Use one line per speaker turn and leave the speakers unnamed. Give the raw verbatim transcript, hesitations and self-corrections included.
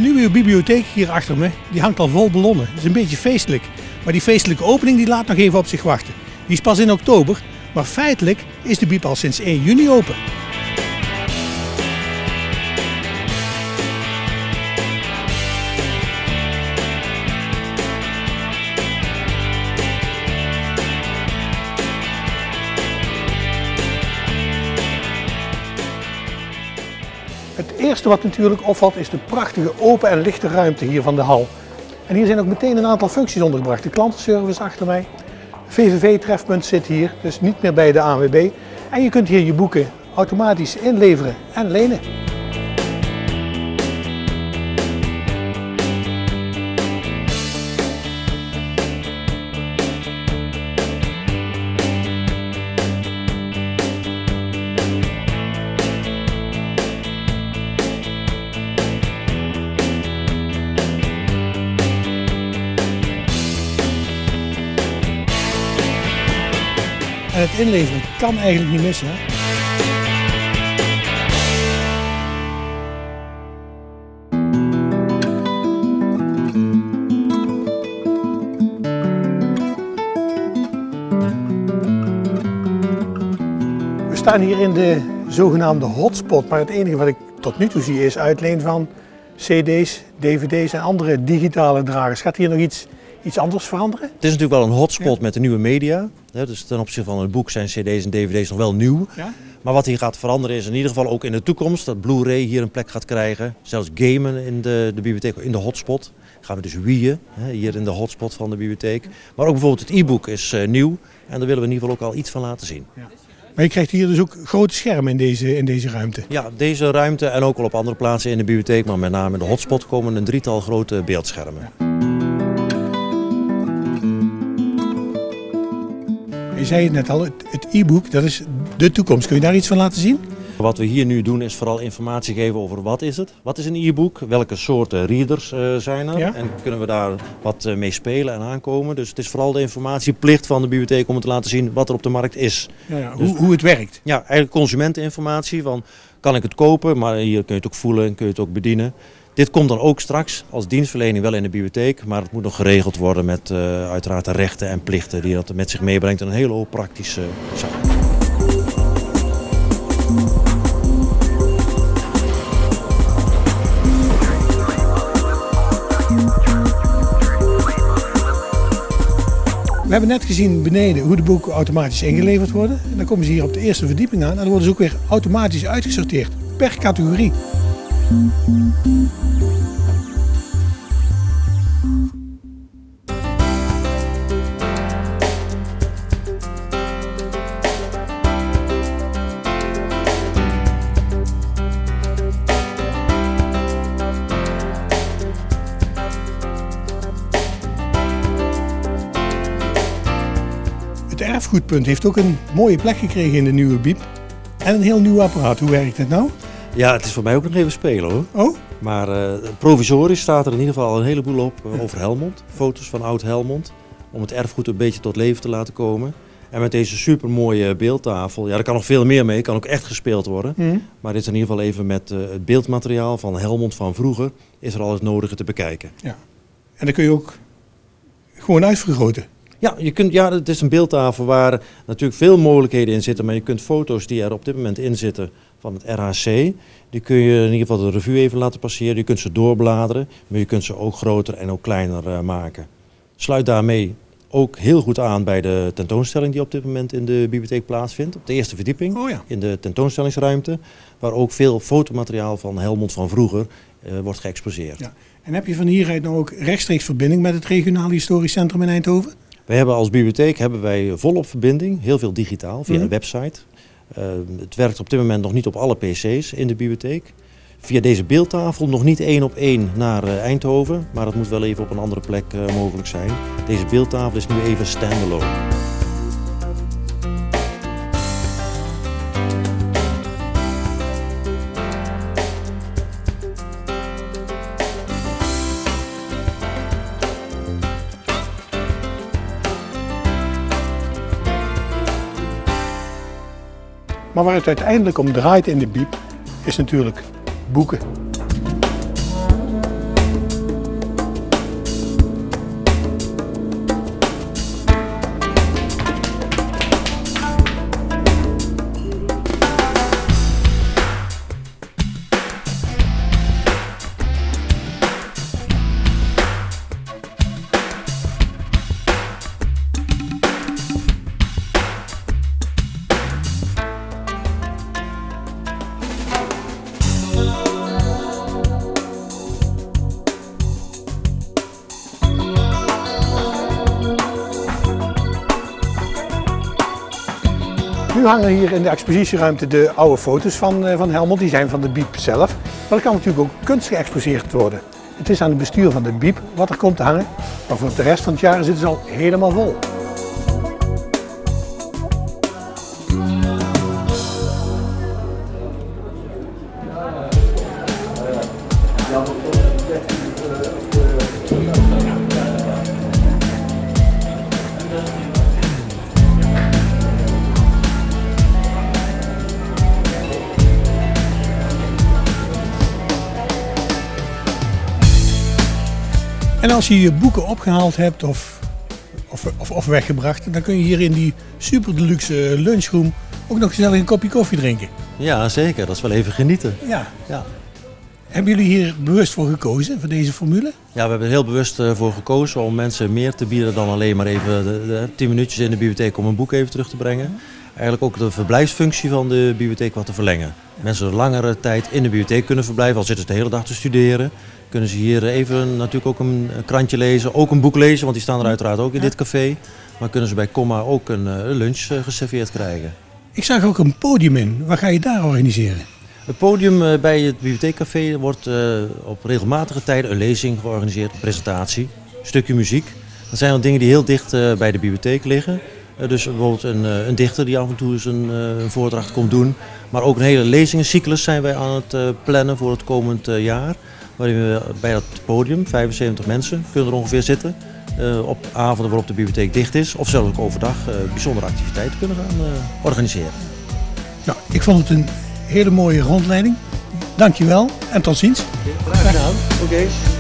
nieuwe bibliotheek hier achter me, die hangt al vol ballonnen. Het is een beetje feestelijk. Maar die feestelijke opening die laat nog even op zich wachten. Die is pas in oktober, maar feitelijk is de biep al sinds één juni open. Het eerste wat natuurlijk opvalt is de prachtige open en lichte ruimte hier van de hal. En hier zijn ook meteen een aantal functies ondergebracht. De klantenservice achter mij, V V V-trefpunt zit hier, dus niet meer bij de A N W B. En je kunt hier je boeken automatisch inleveren en lenen. En het inleveren kan eigenlijk niet missen. Hè? We staan hier in de zogenaamde hotspot, maar het enige wat ik tot nu toe zie is uitleen van C D's, D V D's en andere digitale dragers. Gaat hier nog iets, iets anders veranderen?
Het is natuurlijk wel een hotspot
Ja.
met de nieuwe media. Dus ten opzichte van het boek zijn C D's en D V D's nog wel nieuw.
Ja?
Maar wat hier gaat veranderen is in ieder geval ook in de toekomst dat Blu-ray hier een plek gaat krijgen. Zelfs gamen in de, de bibliotheek, in de hotspot. Gaan we dus wiën, hier in de hotspot van de bibliotheek. Maar ook bijvoorbeeld het e-book is uh, nieuw en daar willen we in ieder geval ook al iets van laten zien.
Ja. Maar je krijgt hier dus ook grote schermen in deze, in deze ruimte.
Ja, deze ruimte en ook al op andere plaatsen in de bibliotheek, maar met name in de hotspot komen een drietal grote beeldschermen.
Ja. Je zei het net al, het e-book, dat is de toekomst. Kun je daar iets van laten zien?
Wat we hier nu doen is vooral informatie geven over wat is het, wat is een e-book, welke soorten readers uh, zijn er
Ja?
en kunnen we daar wat uh, mee spelen en aankomen. Dus het is vooral de informatieplicht van de bibliotheek om te laten zien wat er op de markt is.
Ja, ja,
Dus,
hoe, hoe het werkt.
Ja, eigenlijk consumenteninformatie van kan ik het kopen, maar hier kun je het ook voelen en kun je het ook bedienen. Dit komt dan ook straks als dienstverlening wel in de bibliotheek, maar het moet nog geregeld worden met uh, uiteraard de rechten en plichten die dat met zich meebrengt en een hele hoop praktische zaken.
We hebben net gezien beneden hoe de boeken automatisch ingeleverd worden. En dan komen ze hier op de eerste verdieping aan en dan worden ze ook weer automatisch uitgesorteerd per categorie. Het erfgoedpunt heeft ook een mooie plek gekregen in de nieuwe biep. En een heel nieuw apparaat. Hoe werkt het nou?
Ja, het is voor mij ook nog even spelen hoor.
Oh?
Maar uh, provisorisch staat er in ieder geval een heleboel op uh, over Helmond. Foto's van oud Helmond. Om het erfgoed een beetje tot leven te laten komen. En met deze supermooie beeldtafel, ja, er kan nog veel meer mee, kan ook echt gespeeld worden.
Mm.
Maar dit is in ieder geval even met uh, het beeldmateriaal van Helmond van vroeger, is er al het nodige te bekijken.
Ja. En dan kun je ook gewoon uitvergroten.
Ja, je kunt, ja, het is een beeldtafel waar natuurlijk veel mogelijkheden in zitten, maar je kunt foto's die er op dit moment in zitten van het R H C, die kun je in ieder geval de revue even laten passeren. Je kunt ze doorbladeren, maar je kunt ze ook groter en ook kleiner uh, maken. Sluit daarmee ook heel goed aan bij de tentoonstelling die op dit moment in de bibliotheek plaatsvindt. Op de eerste verdieping,
Oh ja.
in de tentoonstellingsruimte, waar ook veel fotomateriaal van Helmond van vroeger uh, wordt geëxposeerd.
Ja. En heb je van hieruit nou ook rechtstreeks verbinding met het regionale historisch centrum in Eindhoven?
Wij hebben als bibliotheek hebben wij volop verbinding, heel veel digitaal, via
Mm.
een website. Uh, het werkt op dit moment nog niet op alle P C's in de bibliotheek. Via deze beeldtafel nog niet één op één naar uh, Eindhoven, maar dat moet wel even op een andere plek uh, mogelijk zijn. Deze beeldtafel is nu even standalone.
Maar waar het uiteindelijk om draait in de biep is natuurlijk boeken. Nu hangen hier in de expositieruimte de oude foto's van, uh, van Helmond, die zijn van de B I E B zelf. Maar er kan natuurlijk ook kunst geëxposeerd worden. Het is aan het bestuur van de B I E B wat er komt te hangen, maar voor de rest van het jaar zitten ze al helemaal vol. En als je je boeken opgehaald hebt of, of, of, of weggebracht, dan kun je hier in die super deluxe lunchroom ook nog gezellig een kopje koffie drinken.
Ja, zeker. Dat is wel even genieten.
Ja.
Ja.
Hebben jullie hier bewust voor gekozen, voor deze formule?
Ja, we hebben er heel bewust voor gekozen om mensen meer te bieden dan alleen maar even de, de tien minuutjes in de bibliotheek om een boek even terug te brengen. Eigenlijk ook de verblijfsfunctie van de bibliotheek wat te verlengen. Mensen er langere tijd in de bibliotheek kunnen verblijven, al zitten ze de hele dag te studeren. Kunnen ze hier even natuurlijk ook een krantje lezen, ook een boek lezen, want die staan er uiteraard ook in dit café. Maar kunnen ze bij Comma ook een lunch geserveerd krijgen.
Ik zag ook een podium in. Wat ga je daar organiseren?
Het podium bij het bibliotheekcafé wordt op regelmatige tijden een lezing georganiseerd, een presentatie, een stukje muziek. Dat zijn al dingen die heel dicht bij de bibliotheek liggen. Dus bijvoorbeeld een, een dichter die af en toe eens een, een voordracht komt doen. Maar ook een hele lezingencyclus zijn wij aan het plannen voor het komend jaar. Waarin we bij dat podium, vijfenzeventig mensen, kunnen er ongeveer zitten. Uh, op avonden waarop de bibliotheek dicht is. Of zelfs ook overdag uh, bijzondere activiteiten kunnen gaan uh, organiseren.
Nou, ik vond het een hele mooie rondleiding. Dankjewel en tot ziens.
Graag gedaan. Oké. Okay.